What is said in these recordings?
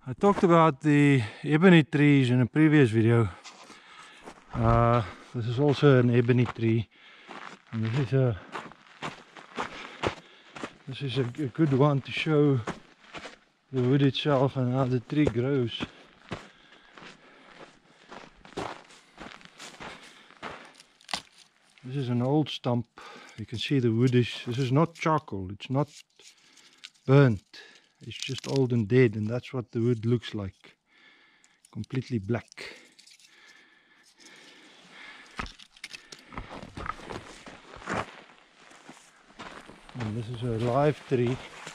I talked about the ebony trees in a previous video. This is also an ebony tree, and this is a good one to show the wood itself and how the tree grows. This is an old stump. You can see the wood is, this is not charcoal, it's not burnt, it's just old and dead, and that's what the wood looks like, completely black. And this is a live tree,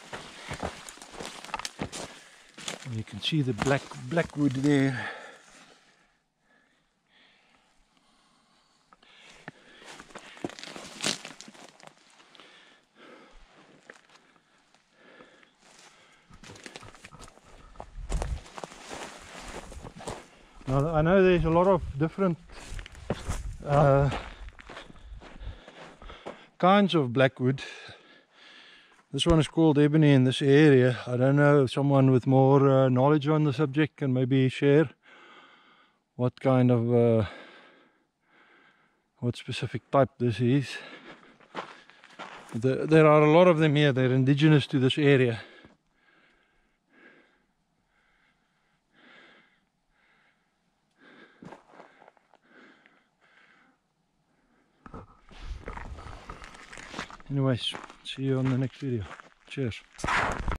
and you can see the black wood there. Now, I know there's a lot of different kinds of blackwood. This one is called ebony in this area. I don't know if someone with more knowledge on the subject can maybe share what kind of what specific type this is. There are a lot of them here. They're indigenous to this area. Anyways, see you on the next video. Cheers.